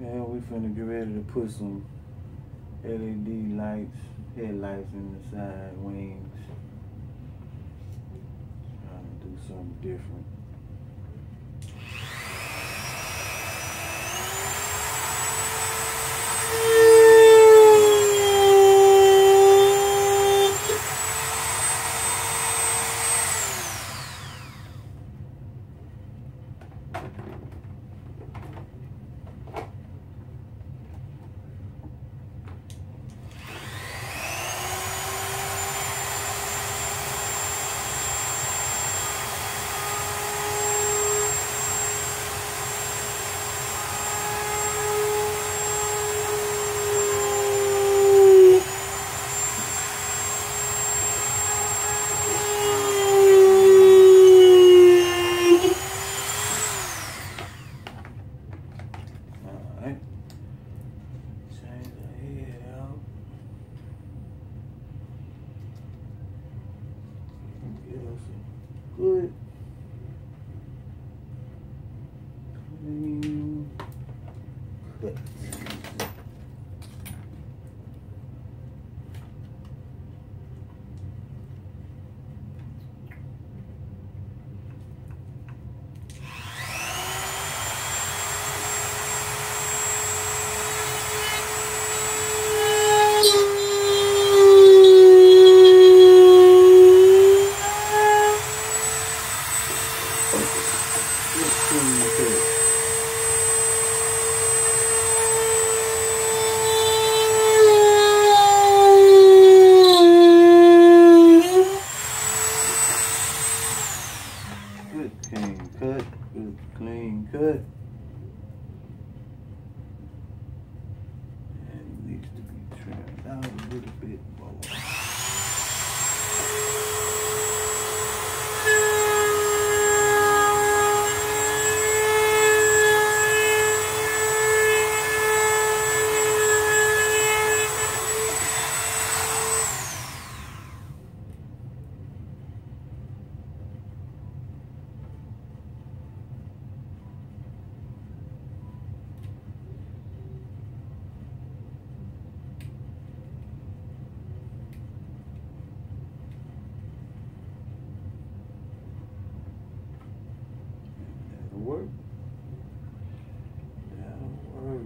Yeah, we finna get ready to put some LED lights, headlights in the side wings. Trying to do something different. Alright. Change the head out. Get us a good clean cut. Good clean cut, good clean cut. And it needs to be trimmed out a little bit more. That'll work. That'll work.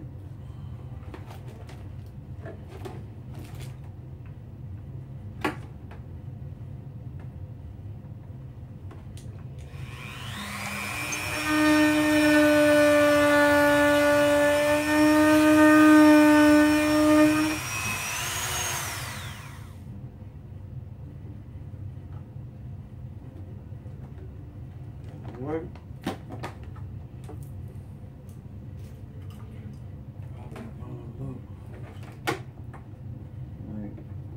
Work. Probably gonna look like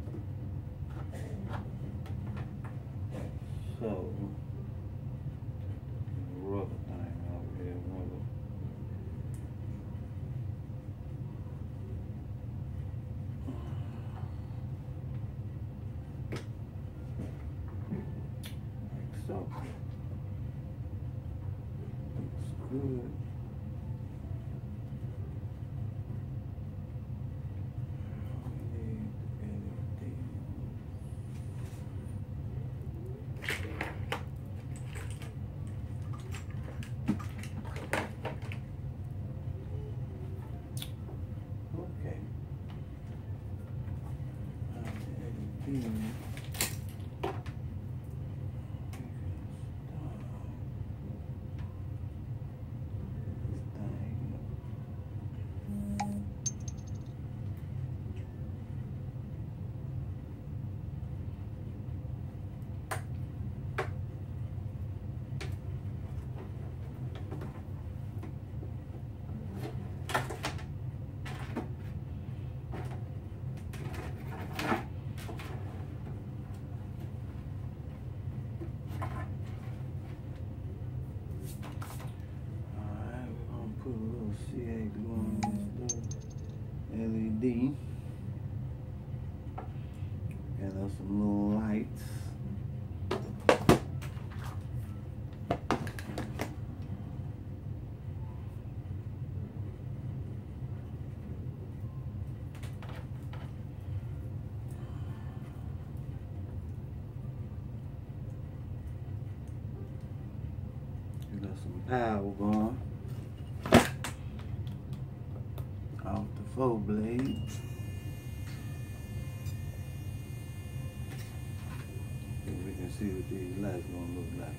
so. Rubber thing over here, rubber. Like so. Looks good. Okay. Put a little CA glue on this little LED. Got us some little lights. some power going off the 4-blade. And we can see what these lights gonna look like.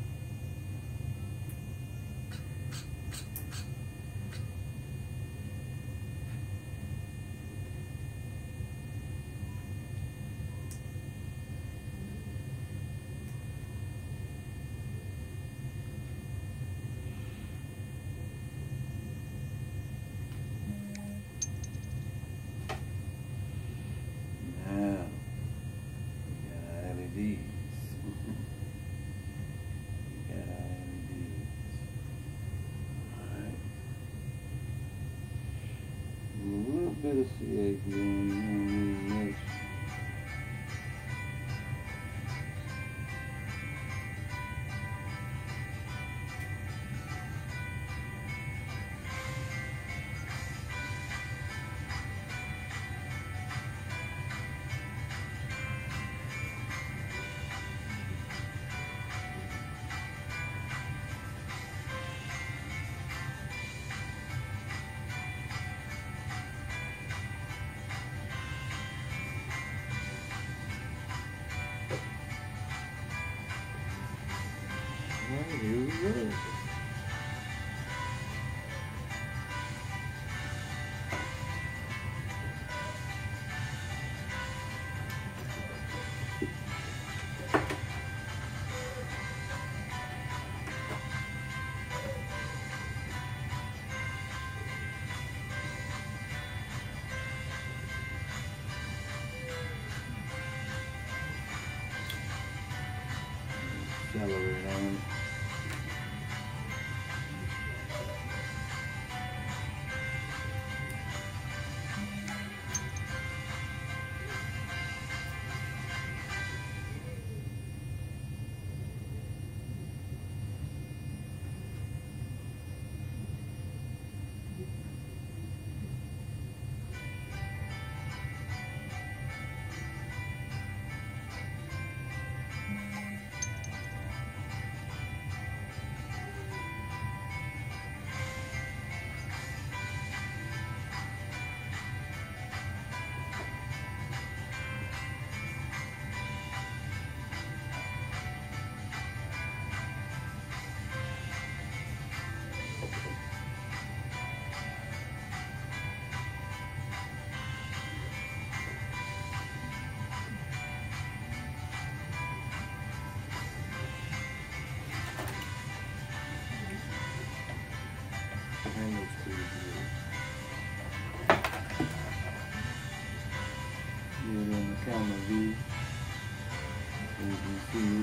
Bit of CA going much. Here we go. Accelerate on it. That looks pretty good. Get it on the camera view so you can see it.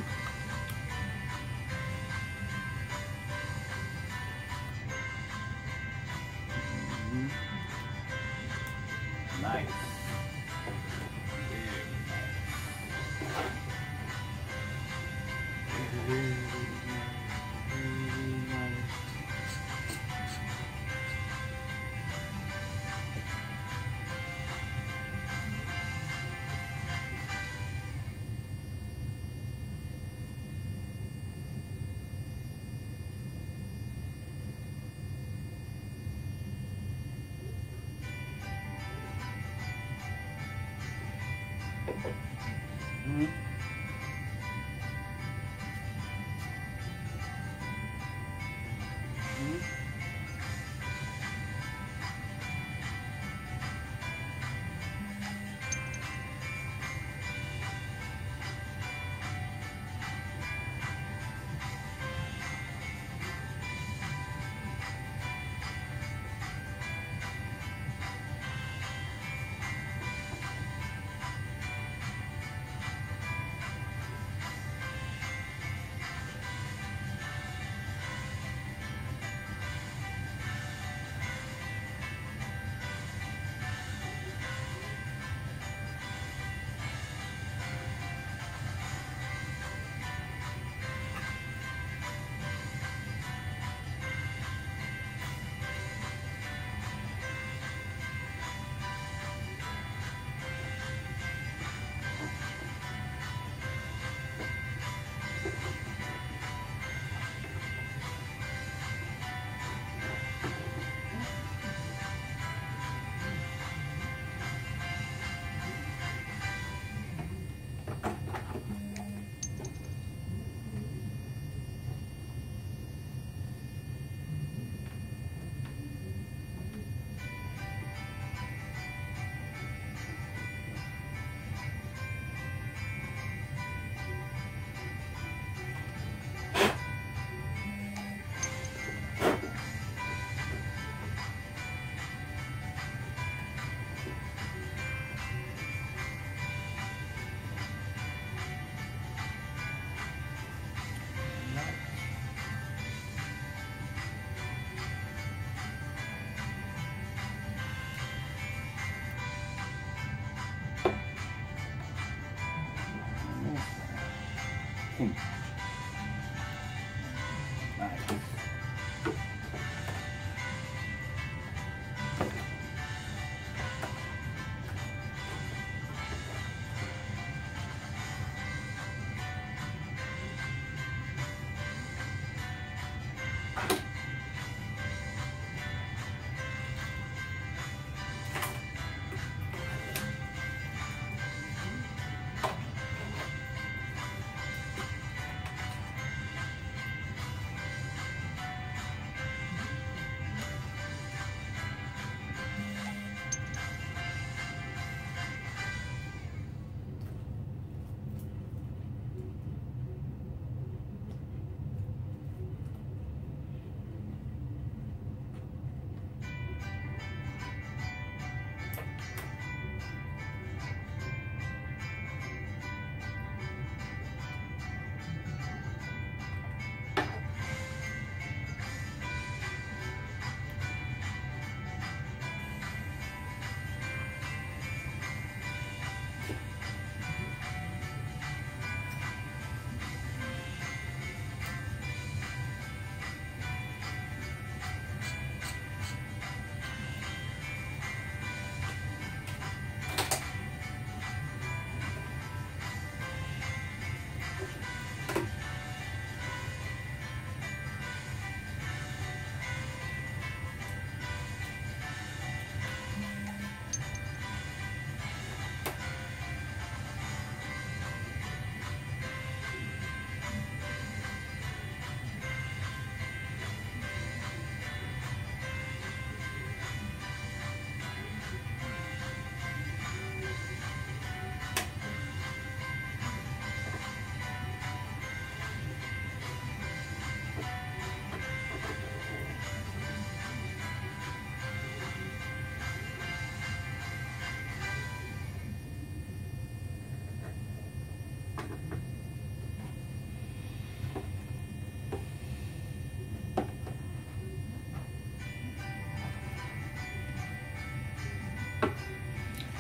Nice.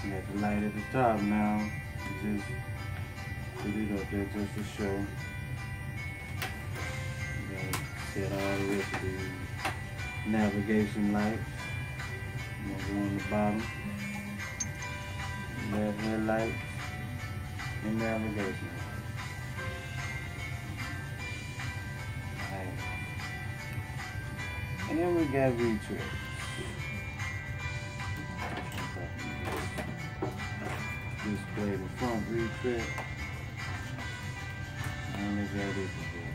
Got the light at the top now. Just put it up there just to show. You gotta set all the rest of the navigation lights. I'm gonna go on the bottom. Left headlights and navigation. Alright. And then we got retread. Display the front retread. And we got this again.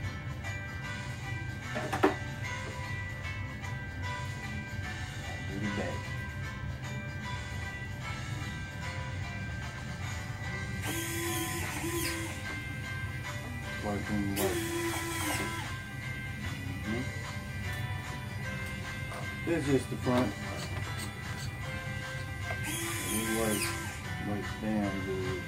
Do the back. Working. This is just the front. It works damn good.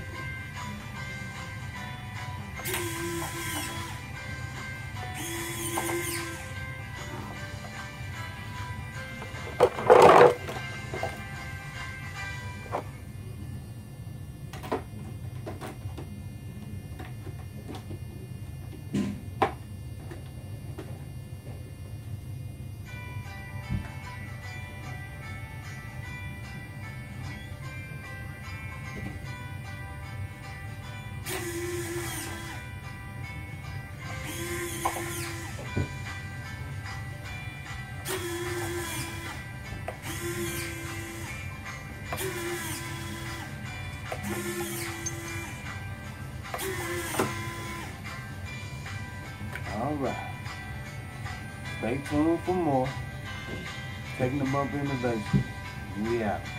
Alright. Stay tuned for more. Technobump Innovation. We out.